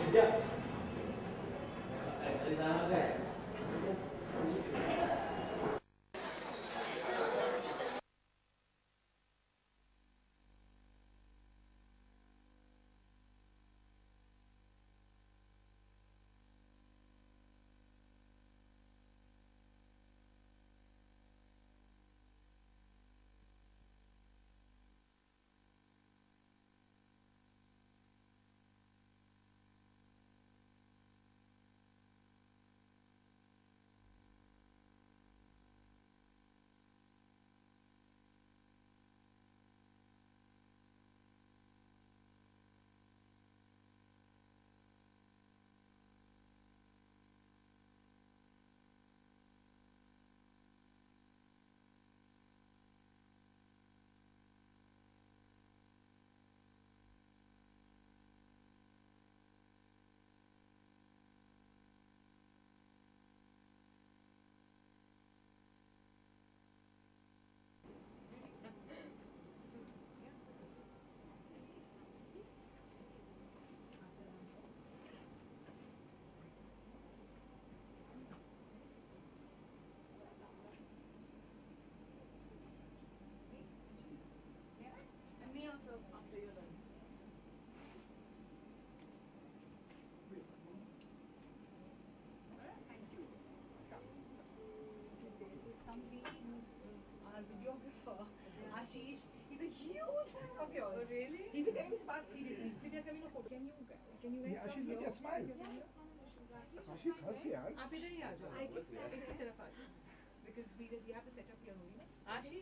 Our videographer, Ashish, he's a huge fan of yours. Oh, really? He's been telling me this past 3 days. Can you guys Ashish, give me a smile. Ashish, हंस यार. आप इधर ही आ जाओ. इसी तरफ आ जाओ. Because we have to set up here only. Ashish.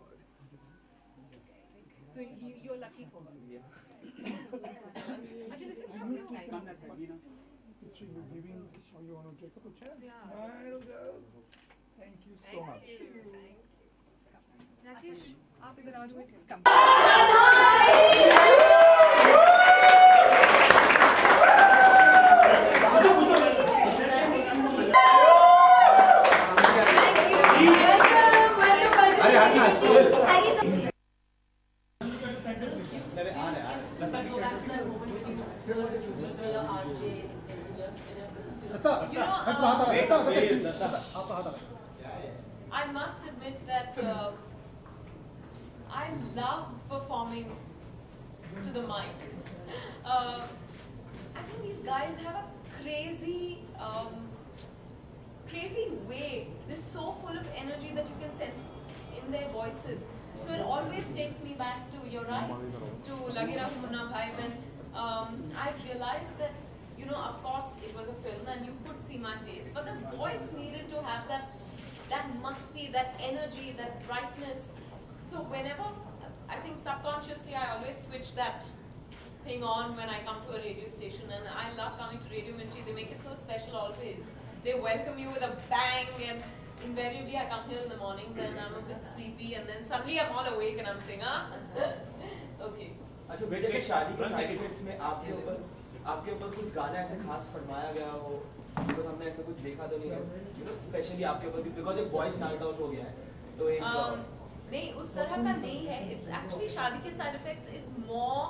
So you're lucky for her. Yeah. Actually, listen, how you like? You're giving, you want to take a picture? Yeah. Smile, girls. Thank you so much. Rakesh, आप इधर आ जाओ. Come. I must admit that I love performing to the mic. I think these guys have a crazy way. They're so full of energy that you can sense in their voices. So it always takes me back to, you're right, to Lage Raho Munna Bhai, when I realized that, you know, of course it was a film and you could see my face, but the voice needed to have that musty, that energy, that brightness. So whenever, I think subconsciously I always switch that thing on when I come to a radio station, and I love coming to Radio Mirchi. They make it so special always. They welcome you with a bang, and invariably I come here in the mornings and I'm a bit sleepy, and then suddenly I'm all awake and I'm saying, okay. अच्छा बेटे के शादी के side effects में आपके ऊपर कुछ गाना ऐसे खास फरमाया गया हो, तो हमने ऐसा कुछ देखा तो नहीं है, you know, स्पेशली आपके ऊपर बिकॉज़ एक वॉइस नाइट आउट हो गया है, तो एक नहीं उस तरह का नहीं है. It's actually शादी के side effects is more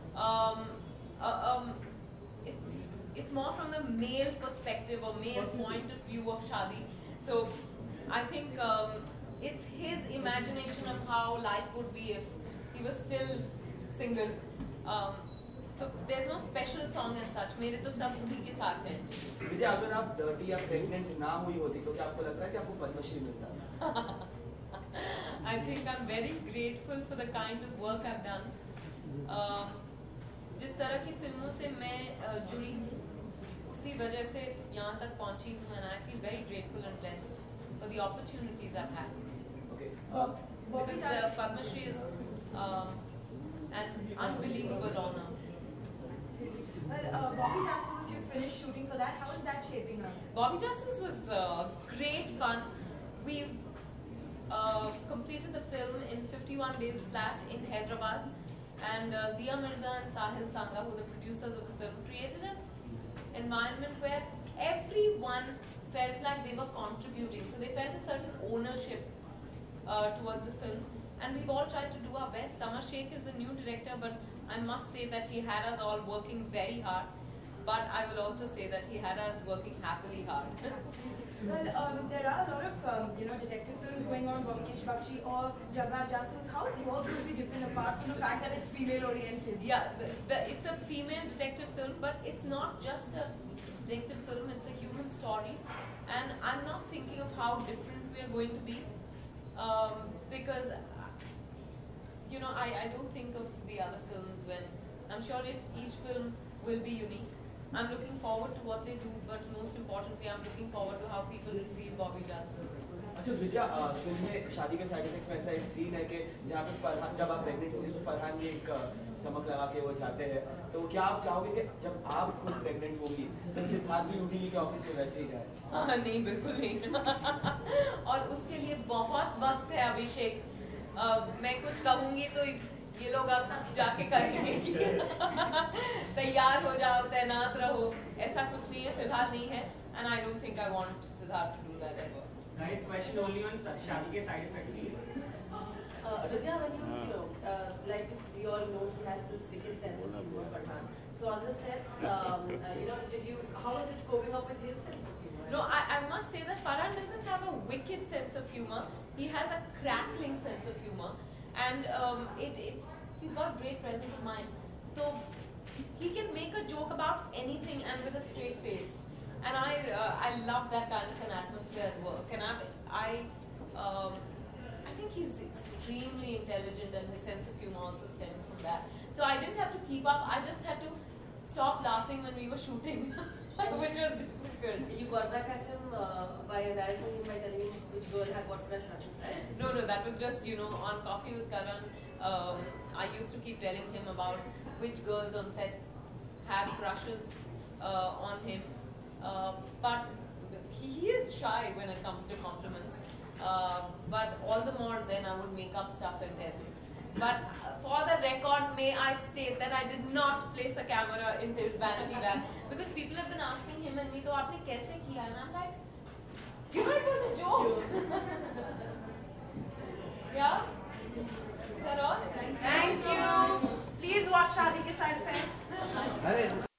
it's more from the male perspective or male point of view of Shadi. So I think it's his imagination of how life would be if he was still single. So there's no special song as such. मेरे तो सब उन्हीं के साथ हैं. विजय, अगर आप dirty या प्रेग्नेंट ना हुई होती तो क्या आपको लगता है कि आपको पद्मश्री मिलता? I think I'm very grateful for the kind of work I've done. जिस तरह की फिल्मों से मैं जुड़ी हूँ, उसी वजह से यहाँ तक पहुँची हूँ, and I feel very grateful and blessed for the opportunities I've had. Okay. Because the Padma Shri is an unbelievable honor. Well, Bobby Jasus, you finished shooting for that. How is that shaping up? Bobby Jasus was great fun. We completed the film in 51 days flat in Hyderabad. And Dia Mirza and Sahil Sangha, who are the producers of the film, created an environment where everyone felt like they were contributing. So they felt a certain ownership towards the film. And we've all tried to do our best. Samar Sheikh is the new director, but I must say that he had us all working very hard. but I will also say that he had us working happily hard. Well, there are a lot of detective films going on, Bhumikesh Bakshi or Jagga Jasoos. How is yours going to be different apart from the fact that it's female oriented? Yeah, it's a female detective film, but it's not just a detective film, it's a human story. And I'm not thinking of how different we are going to be, because I don't think of the other films when I'm sure each film will be unique. I'm looking forward to what they do, but most importantly, I'm looking forward to how people receive Bobby Justice. अच्छा विद्या, film में शादी के side effects में ऐसा एक scene है कि जहाँ पे फरहान, जब आप प्रेग्नेंट होती है तो फरहान ये एक चमक लगा के वो जाते हैं, तो क्या आप चाहोगे कि जब आप खुद प्रेग्नेंट होंगी तो सिद्धार्थ भी ड्यूटी लेके ऑफिस में वैसे ही जाए? नहीं, बिल्कुल नहीं। और उसके लिए बहुत वक्त है अभिषेक। मैं कुछ कहूँगी तो ये लोग अब जाके करेंगे कि तैयार हो जाओ, तैनात रहो, ऐसा कुछ नहीं है, फिलहाल नहीं है। And I don't think I want Siddharth to do that ever. Nice question only on शादी के side effect please. Vidya, when you like this, we all know he has this wicked sense of humor, Farhan. So on the sets, how is it coping up with his sense of humor? No, I must say that Farhan doesn't have a wicked sense of humor. He has a crackling sense of humor, and he's got great presence of mind. So he can make a joke about anything and with a straight face. And I love that kind of an atmosphere at work. And I think he's extremely intelligent, and his sense of humor also stems from that. So I didn't have to keep up. I just had to stop laughing when we were shooting, which was difficult. You got back at him by embarrassing him by telling him which girl had what crush on him, right? No, that was just, on Coffee with Karan, I used to keep telling him about which girls on set had crushes on him. But he is shy when it comes to compliments. But all the more then I would make up stuff and tell him. But for the record, may I state that I did not place a camera in his vanity bag, because people have been asking him and me, "To aapne kaise kiya?" And I'm like, it was a joke. Yeah? Is that all? Thank you. Please watch Shaadi Ke Side Effects.